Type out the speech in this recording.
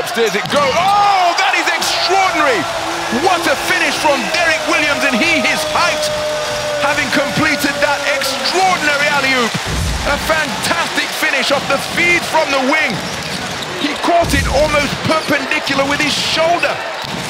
upstairs it goes. Oh, that is extraordinary! What a finish from Derrick Williams, and his height, having completed that extraordinary alley-oop. A fantastic finish off the feed from the wing. He caught it almost perpendicular with his shoulder.